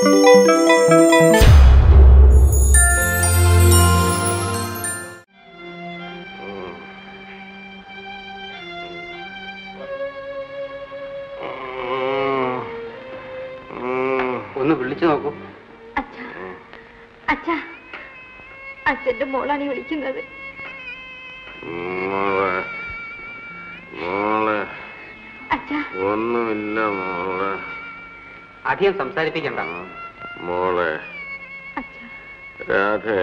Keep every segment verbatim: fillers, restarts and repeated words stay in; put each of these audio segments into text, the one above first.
ഒന്ന് വിളിച്ചു നോക്കൂ. അച്ഛാ, അച്ഛന്റെ മോളാണ് വിളിക്കുന്നത്. ഒന്നുമില്ല മോളെ, അധികം സംസാരിപ്പിക്കണ്ട മോളെ. രാധേ,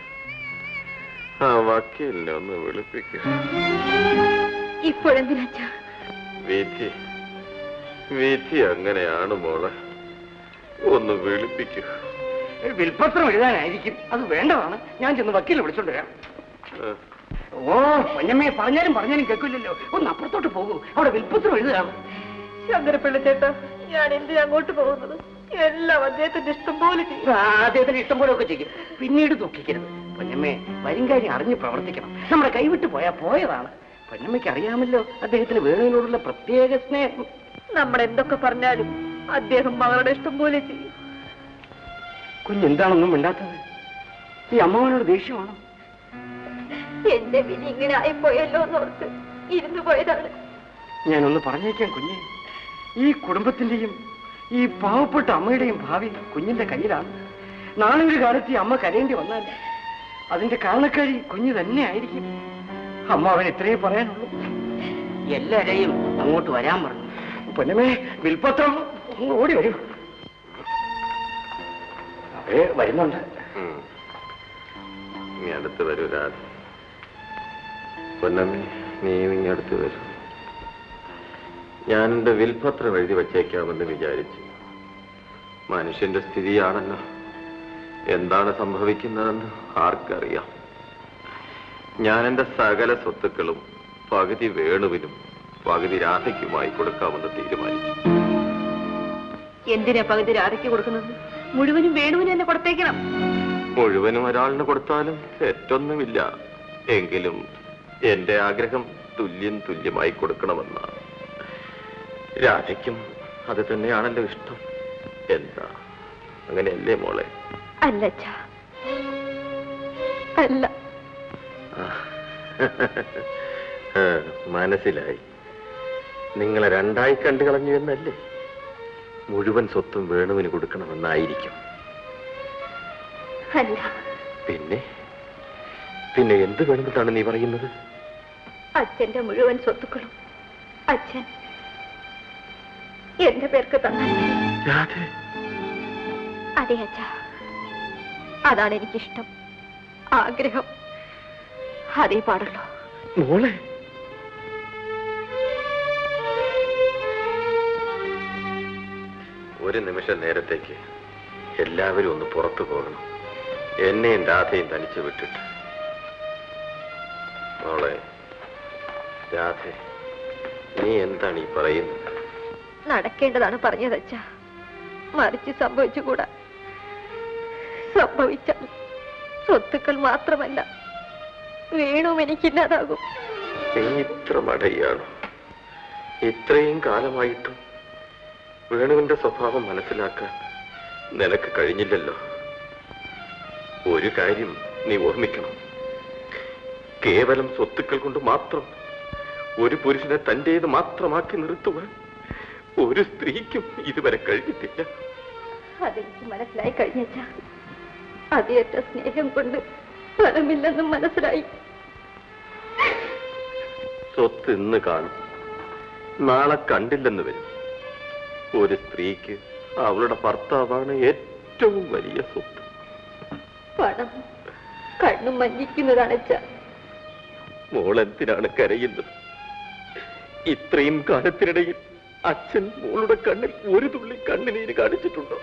ആ വക്കീലിനെ ഒന്ന് വിളിപ്പിക്കുക. ഇപ്പോഴെന്തിനാ? വിധി വിധി അങ്ങനെയാണ് മോളെ, ഒന്ന് വിളിപ്പിക്കുക. വിൽപ്പത്രം എഴുതാനായിരിക്കും, അത് വേണ്ടതാണ്. ഞാൻ ചെന്ന് വക്കീലിനെ വിളിച്ചോണ്ട് വരാം. ഓ പൊന്നമ്മയെ പറഞ്ഞാലും പറഞ്ഞാലും കേൾക്കില്ലല്ലോ. ഒന്ന് അപ്പുറത്തോട്ട് പോകൂ, അവിടെ വിൽപ്പത്രം എഴുതുകയാണ്. ശങ്കരപ്പിള്ള ചേട്ടാ, ഞാൻ എന്തിനാ അങ്ങോട്ട് പോകുന്നത്? എല്ലാം അദ്ദേഹത്തിന്റെ ഇഷ്ടം പോലെ ചെയ്യും. അദ്ദേഹത്തിന്റെ ഇഷ്ടം പോലെ ഒക്കെ ചെയ്യും. പിന്നീട് ദുഃഖിക്കരുത് പൊന്നമ്മേ. വരും കാര്യം അറിഞ്ഞ് പ്രവർത്തിക്കണം. നമ്മുടെ കൈവിട്ട് പോയാ പോയതാണ്. പൊന്നമ്മയ്ക്ക് അറിയാമല്ലോ അദ്ദേഹത്തിന് വേണുവിനോടുള്ള പ്രത്യേക സ്നേഹം. നമ്മൾ എന്തൊക്കെ പറഞ്ഞാലും അദ്ദേഹം മകളുടെ ഇഷ്ടം പോലെ ചെയ്യും. കുഞ്ഞെന്താണെന്നും മിണ്ടാത്തത്? ഈ അമ്മാവനോട് ദേഷ്യമാണോ? എന്റെ വിധി ഇങ്ങനെ ആയിപ്പോയല്ലോ എന്നോർത്ത് ഇരുന്നു പോയതാണ്. ഞാനൊന്ന് പറഞ്ഞേക്കാം കുഞ്ഞെ, ഈ കുടുംബത്തിന്റെയും ഈ പാവപ്പെട്ട അമ്മയുടെയും ഭാവി കുഞ്ഞിന്റെ കയ്യിലാണ്. നാളെ ഒരു കാലത്ത് ഈ അമ്മ കരയേണ്ടി വന്നാൽ അതിന്റെ കാരണക്കാരി കുഞ്ഞ് തന്നെ ആയിരിക്കും. അമ്മ അവൻ ഇത്രയേ പറയാനുള്ളൂ. എല്ലാരെയും അങ്ങോട്ട് വരാൻ പറഞ്ഞു. പൊന്നമേ, വിൽപ്പത്രം ഓടി വരൂ. അവരെ വരുന്നുണ്ട്. നീ അടുത്ത് വരൂ രാധ. പൊന്നമ്മേ, നീ ഇങ്ങടുത്ത് വരൂ. ഞാൻ എന്റെ വിൽപത്രം എഴുതി വച്ചേക്കാമെന്ന് വിചാരിച്ചു. മനുഷ്യന്റെ സ്ഥിതിയാണല്ലോ, എന്താണ് സംഭവിക്കുന്നതെന്ന് ആർക്കറിയാം. ഞാൻ എന്റെ സകല സ്വത്തുക്കളും പകുതി വേണുവിനും പകുതി രാധയ്ക്കുമായി കൊടുക്കാമെന്ന് തീരുമാനിച്ചു. എന്തിനാ പകുതി രാധയ്ക്ക് കൊടുക്കുന്നത്? മുഴുവനും വേണുവിന് തന്നെ കൊടുത്തേക്കണം. മുഴുവനും ഒരാളിന് കൊടുത്താലും തെറ്റൊന്നുമില്ല. എങ്കിലും എന്റെ ആഗ്രഹം തുല്യം തുല്യമായി കൊടുക്കണമെന്നാണ്. രാധയ്ക്കും അത് തന്നെയാണല്ലോ ഇഷ്ടം. എന്താ, അങ്ങനെയല്ലേ മോളെ? അല്ല അല്ല. മനസ്സിലായി. നിങ്ങളെ രണ്ടായി കണ്ടു കളഞ്ഞു എന്നല്ലേ? മുഴുവൻ സ്വത്തും വേണുവിന് കൊടുക്കണമെന്നായിരിക്കും. പിന്നെ പിന്നെ എന്ത് വേണമെന്നാണ് നീ പറയുന്നത്? അച്ഛന്റെ മുഴുവൻ സ്വത്തുക്കളും അച്ഛൻ എന്റെ പേർക്ക് തന്നെ. അതെ അച്ഛ, അതാണ് എനിക്കിഷ്ടം, ആഗ്രഹം. അതേ പാടുള്ളൂ. മോളെ, ഒരു നിമിഷം നേരത്തേക്ക് എല്ലാവരും ഒന്ന് പുറത്തു പോകണം. എന്നെയും രാധയും തനിച്ച് വിട്ടിട്ട്. മോളെ രാധ, നീ എന്താണ് ഈ പറയുന്നത്? നടക്കേണ്ടതാണ് പറഞ്ഞത് അച്ഛ. മറിച്ച് സംഭവിച്ചുകൂടാ. സംഭവിച്ചാൽ സ്വത്തുക്കൾ മാത്രമല്ല, വേണും എനിക്കില്ലാതാകും. നീ ഇത്ര മടയാണ്. ഇത്രയും കാലമായിട്ടും വേണുവിന്റെ സ്വഭാവം മനസ്സിലാക്കാൻ നിനക്ക് കഴിഞ്ഞില്ലല്ലോ. ഒരു കാര്യം നീ ഓർമ്മിക്കണം. കേവലം സ്വത്തുക്കൾ കൊണ്ട് മാത്രം ഒരു പുരുഷനെ തന്റേത് മാത്രമാക്കി നിർത്തുവാൻ ഒരു സ്ത്രീക്കും ഇതുവരെ കഴിഞ്ഞിട്ടില്ല. അതെനിക്ക് മനസ്സിലായി കഴിഞ്ഞ അതേറ്റ സ്നേഹം കൊണ്ട് ഫലമില്ലെന്നും മനസ്സിലായി. സ്വത്ത് ഇന്ന് കാണും, നാളെ കണ്ടില്ലെന്ന് വരും. ഒരു സ്ത്രീക്ക് അവളുടെ ഭർത്താവാണ് ഏറ്റവും വലിയ സ്വത്ത്. പണം കണ്ണും മഞ്ഞിക്കുന്നതാണ് അച്ഛ. മോളെന്തിനാണ് കരയുന്നത്? ഇത്രയും കാലത്തിനിടയിൽ അച്ഛൻ മോളുടെ കണ്ണിൽ ഒരു തുള്ളി കണ്ണുനീര് കാണിച്ചിട്ടുണ്ടോ?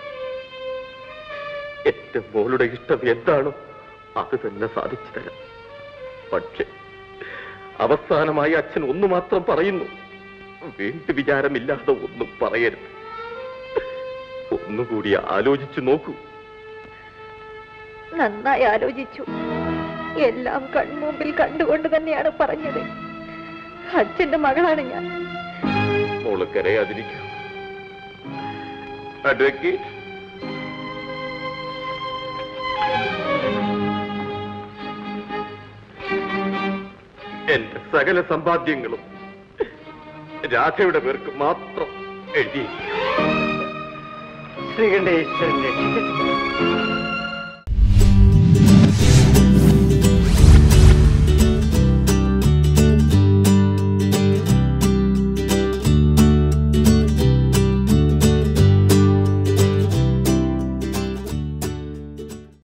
എന്റെ മോളുടെ ഇഷ്ടം എന്താണോ അത് തന്നെ സാധിച്ചു തരാം. പക്ഷേ അവസാനമായി അച്ഛൻ ഒന്നു മാത്രം പറയുന്നു, വീണ്ടു വിചാരമില്ലാതെ ഒന്നും പറയരുത്. ഒന്നുകൂടി ആലോചിച്ചു നോക്കൂ. നന്നായി ആലോചിച്ചു. എല്ലാം കൺമുമ്പിൽ കണ്ടുകൊണ്ട് തന്നെയാണ് പറഞ്ഞത്. അച്ഛന്റെ മകളാണ് ഞാൻ. മോള് കരയാതിരിക്കൂ. അഡ്വക്കേറ്റ്, എന്റെ സകല സമ്പാദ്യങ്ങളും രാധയുടെ പേർക്ക് മാത്രം എഴുതി. ശ്രീകണ്ഠേശ്വരൻ രക്ഷിക്കട്ടെ.